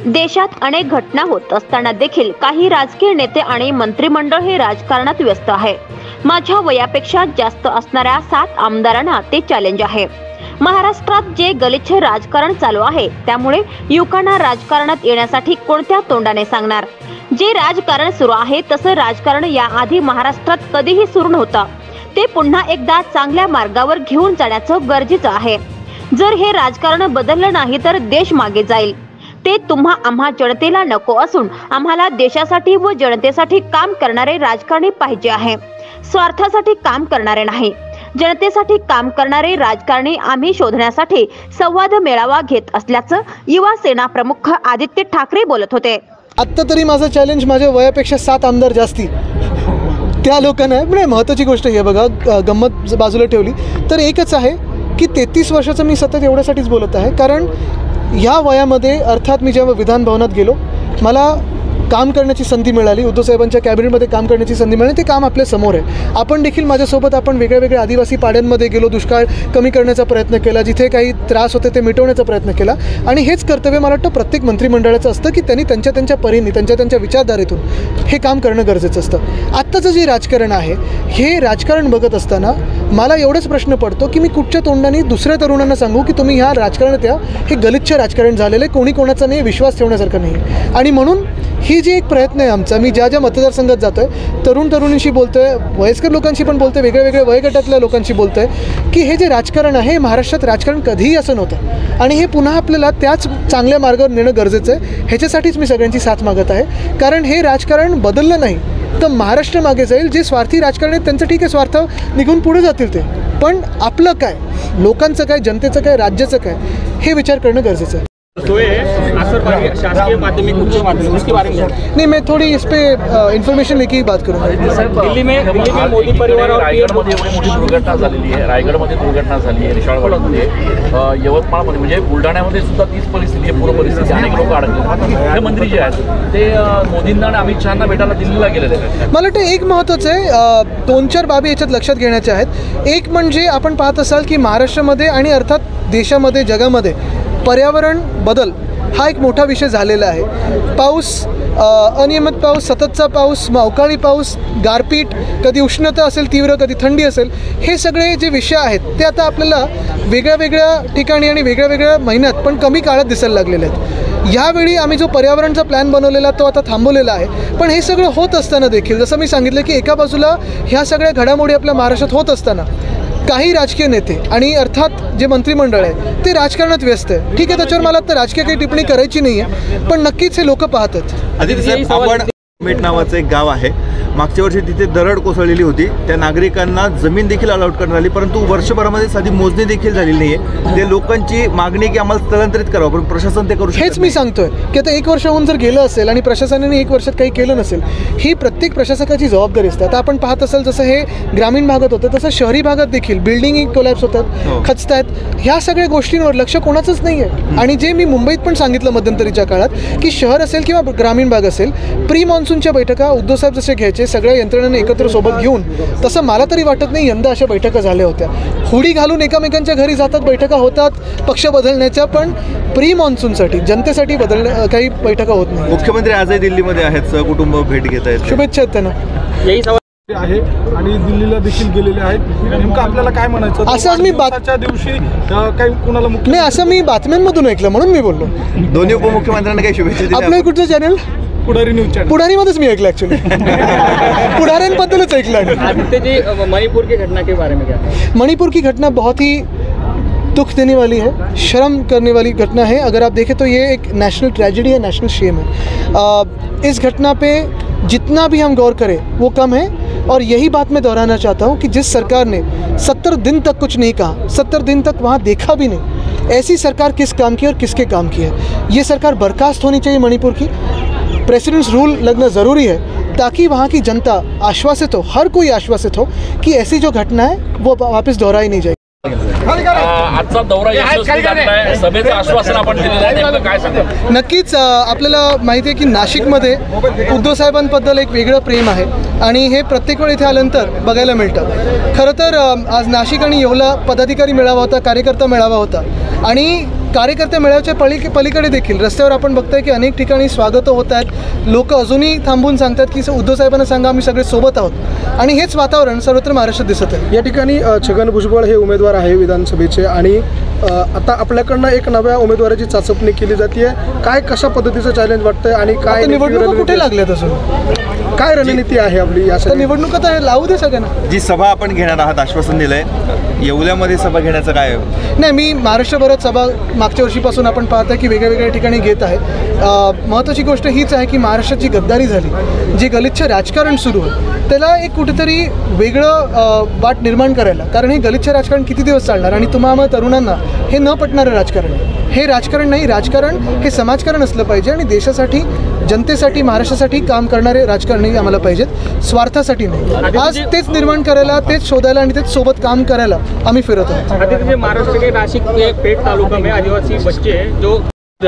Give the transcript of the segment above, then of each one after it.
देशात अनेक घटना होत असताना देखील काही राजकीय नेते आणि मंत्रिमंडळ हे राजकारणात व्यस्त आहे। माझ्या वयापेक्षा जास्त असणाऱ्या 7 आमदारांना ते चॅलेंज आहे। महाराष्ट्रात जे गलिच्छ राजकारण चालू आहे त्यामुळे युवकांना राजकारणात येण्यासाठी कोणत्या तोंडाने सांगणार। जे राजकारण सुरू आहे तसं राजकारण याआधी महाराष्ट्रात कधीही सुरू नव्हतं, ते पुन्हा एकदा चांगल्या मार्गावर घेऊन जाण्याचं गरजेचं आहे। जर हे राजकारण बदललं नाही तर देश मागे जाईल। ते तुम्हा आम्हा जनतेला नको असून आम्हाला देशासाठी व जनतेसाठी काम करणारे राजकारणी पाहिजे आहे, स्वार्थासाठी काम करणारे नाही। जनतेसाठी काम करणारे राजकारणी आम्ही शोधण्यासाठी संवाद मेळावा घेत असल्याचं युवा सेना प्रमुख आदित्य ठाकरे बोलत होते। आता तरी माझं चॅलेंज माझ्या वयापेक्षा 7 आमदार जास्ती त्या लोकांना म्हणजे महत्त्वाची गोष्ट आहे बघा, गंमत बाजूला ठेवली तर एकच आहे की 33 वर्षाचं मी सतत एवढ्यासाठीच बोलत आहे, कारण ह्या वयामध्ये अर्थात मी जेव्हा विधान भवनात गेलो मला काम करण्याची संधी मिळाली, उद्धव साहेबांच्या कॅबिनेटमध्ये काम करण्याची संधी मिळाली। ते काम आपल्या समोर आहे। आपण देखील माझ्यासोबत आपण वेगळ्या वेगळ्या आदिवासी पाड्यांमध्ये गेलो, दुष्काळ कमी करण्याचा प्रयत्न केला, जिथे काही त्रास होते ते मिटवण्याचा प्रयत्न केला। आणि हेच कर्तव्य मला वाटतं प्रत्येक मंत्रिमंडळाचं असतं की त्यांनी त्यांच्या परीने त्यांच्या विचारधारेतून हे काम करणं गरजेचं असतं। आत्ताचं जे राजकारण आहे हे राजकारण बघत असताना मला एवढंच प्रश्न पडतो की मी कुठच्या तोंडाने दुसऱ्या तरुणांना सांगू की तुम्ही ह्या राजकारणात या, हे गलिच्छ राजकारण झालेलं आहे, कोणी कोणाचा नाही, विश्वास ठेवण्यासारखं नाही। आणि म्हणून ही जी एक प्रयत्न आहे आमचा, मी ज्या मतदारसंघात जातोय तरुणींशी बोलतोय, वयस्कर लोकांशी पण बोलतोय, वेगळ्या वयोगटातल्या लोकांशी बोलतोय की हे जे राजकारण आहे महाराष्ट्रात राजकारण कधीही असं नव्हतं आणि हे पुन्हा आपल्याला त्याच चांगल्या मार्गावर नेणं गरजेचं आहे। ह्याच्यासाठीच मी सगळ्यांची साथ मागत आहे, कारण हे राजकारण बदललं नाही तर महाराष्ट्र मागे जाईल। जे स्वार्थी राजकारण आहेत त्यांचं ठीक आहे, स्वार्थ निघून पुढे जातील ते, पण आपलं काय, लोकांचं काय, जनतेचं काय, राज्याचं काय, हे विचार करणं गरजेचं आहे। शासकीय माध्यमिक उच्च माध्यमिक उसके बारे में नहीं, मैं थोड़ी इस पे इन्फॉर्मेशन लेके ही बात करूँगा। दिल्ली में मोदी परिवार और रायगडमध्ये एवढी मोठी दुर्घटना झालेली आहे, रायगडमध्ये दुर्घटना झाली आहे, निशाळवाडीमध्ये, यवतमाळमध्ये, म्हणजे बुलढाण्यामध्ये सुद्धा तीच परिस्थिती आहे, पूर परिस्थिती, अनेक लोक अडकले। मुख्यमंत्री जे आहेत ते मोदींना आणि अमित शहांना भेटायला दिल्लीला गेलेले आहेत। मला वाटतं एक महत्त्वाचं आहे, 2-4 बाबी याच्यात लक्षात घेण्याच्या आहेत। एक म्हणजे आपण पाहत असाल की महाराष्ट्रामध्ये आणि अर्थात देशामध्ये, जगामध्ये पर्यावरण बदल हा एक मोठा विषय झालेला आहे। पाऊस, अनियमित पाऊस, सततचा पाऊस, अवकाळी पाऊस, गारपीट, कधी उष्णता असेल तीव्र, कधी थंडी असेल, हे सगळे जे विषय आहेत ते आता आपल्याला वेगळ्या ठिकाणी आणि वेगळ्या महिन्यात पण कमी काळात दिसायला लागलेले आहेत। यावेळी आम्ही जो पर्यावरणचा प्लॅन बनवलेला तो आता थांबवलेला आहे, पण हे सगळं होत असताना देखील जसं मी सांगितलं की एका बाजूला ह्या सगळ्या घडामोडी आपल्या महाराष्ट्रात होत असताना काही राजकीय नेते आणि अर्थात जे मंत्रिमंडळ आहे ते राजकारणात व्यस्त आहे। ठीक आहे, त्याच्यावर मला तर राजकीय काही टिप्पणी करायची नाही आहे, पण नक्कीच हे लोक पाहतात। आदित्य साहेब, आपण मेट नावाचं एक गाव आहे, मागच्या वर्षी तिथे दरड कोसळलेली होती, त्या नागरिकांना जमीन देखील अलॉट करण्यात आली, परंतु वर्षभरामध्ये साधी मोजणी देखील झालेली नाही आहे। ते लोकांची मागणी की आम्हाला स्थलांतरित करावं, पण प्रशासन ते करू शकत नाही। हेच मी सांगतोय की आता 1 वर्ष होऊन जर गेलं असेल आणि प्रशासनाने 1 वर्षात काही केलं नसेल, ही प्रत्येक प्रशासकाची जबाबदारी असते। आता आपण पाहत असाल जसं हे ग्रामीण भागात होतं तसं शहरी भागात देखील बिल्डिंग कोलॅप्स होतात, खचतात, ह्या सगळ्या गोष्टींवर लक्ष कोणाचंच नाही आहे। आणि जे मी मुंबईत पण सांगितलं मध्यंतरीच्या काळात की शहर असेल किंवा ग्रामीण भाग असेल, प्री मान्सूनच्या बैठका उद्धव साहेब जसे घ्यायचे सगळ्या यंत्रणांनी एकत्र सोबत घेऊन, तसं मला तरी वाटत नाही यंदा अशा बैठका झाल्या होत्या। हुडी घालून एकमेकांच्या घरी जातात, बैठका होतात पक्ष बदलण्याच्या, पण प्री मान्सूनसाठी जनतेसाठी काही बैठका होत नाही। मुख्यमंत्री आजही दिल्लीमध्ये आहेत, सहकुटुंब भेट घेत आहेत, शुभेच्छा आहेत त्यांना। यही सवाल आहे आणि दिल्लीला देखील गेलेले आहेत। नेमकं आपल्याला काय म्हणायचं, असं आज मी दिवसाच्या दिवशी काही कुणाला नाही असं मी बातम्यांमधून ऐकलं म्हणून मी बोललो। दोन्ही उपमुख्यमंत्र्यांना काही शुभेच्छा दिल्या? आपलं कुठचं चॅनल? Pudhari news channel. पुढारीमध्येच मी ऐकलं ॲक्च्युली, पुढाऱ्यांबद्दलच ऐकलं। आदित्य जी, मणिपुर की घटना के बारे में क्या? मणिपुर की घटना बहुत ही दुख देने वाली है, शर्म करने वाली घटना है। अगर आप देखें तो ये एक नेशनल ट्रेजेडी है, नेशनल शेम है। इस घटना पे जितना भी हम गौर करें वो कम है। और यही बात मैं दोहराना चाहता हूँ कि जिस सरकार ने 70 दिन तक कुछ नहीं कहा, 70 दिन तक वहाँ देखा भी नहीं, ऐसी सरकार किस काम की और किसके काम की है? ये सरकार बर्खास्त होनी चाहिए मणिपुर की। प्रेसिडेंट्स रूल लगना ज़रूरी है ताकि वहाँ की जनता आश्वासित हो, हर कोई आश्वासित हो कि ऐसी जो घटना है वो वापस दोहराई नहीं जाएगी। आजचा दौरा यशस्वी झालाय, सभेचं आश्वासन आपण दिलेलं आहे, नेमकं काय सांगा? नक्कीच आपल्याला माहिती आहे की नाशिकमध्ये उद्धव साहेबांबद्दल एक वेगळं प्रेम आहे आणि हे प्रत्येक वेळी इथे आल्यानंतर बघायला मिळतं। खरं तर आज नाशिक आणि येवला पदाधिकारी मेळावा होता, कार्यकर्ता मेळावा होता आणि कार्यकर्ते मेळाव्याच्या पलीकडे देखील रस्त्यावर आपण बघताय की अनेक ठिकाणी स्वागतं होत आहेत. लोक अजूनही थांबून सांगतात की उद्धव साहेबांना सांगा आम्ही सगळे सोबत आहोत, आणि हेच वातावरण सर्वत्र महाराष्ट्रात दिसत आहे. या ठिकाणी छगन भुजबळ हे उमेदवार आहे विधानसभेचे, आणि आता आपल्याकडनं एक नव्या उमेदवाराची चाचपणी केली जाते. काय कशा पद्धतीचं चॅलेंज वाटतंय आणि काय निवडणुका कुठे लागल्यात अजून? काय रणनीती आहे आपली या निवडणूक आता लावू दे सगळ्यांना. जी सभा आपण घेणार आहात आश्वासन दिलंय, येवल्यामध्ये सभा घेण्याचं काय आहे? नाही, मी महाराष्ट्रभरात सभा मागच्या वर्षीपासून आपण पाहता की वेगळ्या ठिकाणी घेत आहे. महत्त्वाची गोष्ट हीच आहे की महाराष्ट्रात जी गद्दारी झाली, जे गलिच्छ राजकारण सुरू आहे, त्याला एक कुठेतरी वेगळं वाट निर्माण करायला, कारण हे गलिच्छ राजकारण किती दिवस चालणार, आणि तुम्हाला तरुणांना हे न पटणारं राजकारण हे राजकारण नाही. राजकारण हे समाजकारण असलं पाहिजे, आणि देशासाठी, जनतेसाठी, महाराष्ट्रासाठी काम करणारे राजकारणही आम्हाला पाहिजेत, स्वार्थासाठी नाही. आज तेच निर्माण करायला, तेच शोधायला आणि तेच सोबत काम करायला आम्ही फिरत आहोत. महाराष्ट्र के नासिक के पेट तालुका में आदिवासी बच्चे जो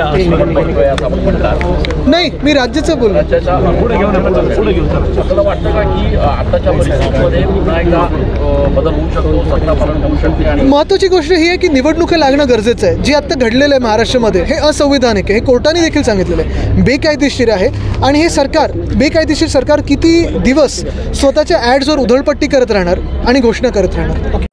नाही, मी राज्याचं बोललो. आपल्याला वाटतं का की आताच्या परिस्थितीमध्ये पुन्हा एकदा बदल होऊ शकतो, सत्ता पालन होऊ शकते? आणि महत्त्वाची गोष्ट ही आहे की निवडणुका लागणं गरजेचं आहे. जे आत्ता घडलेलं आहे महाराष्ट्रामध्ये हे असंविधानिक आहे, हे कोर्टाने देखील सांगितलेलं आहे, बेकायदेशीर आहे. आणि हे सरकार, बेकायदेशीर सरकार किती दिवस स्वतःच्या ॲड्सवर उधळपट्टी करत राहणार आणि घोषणा करत राहणार.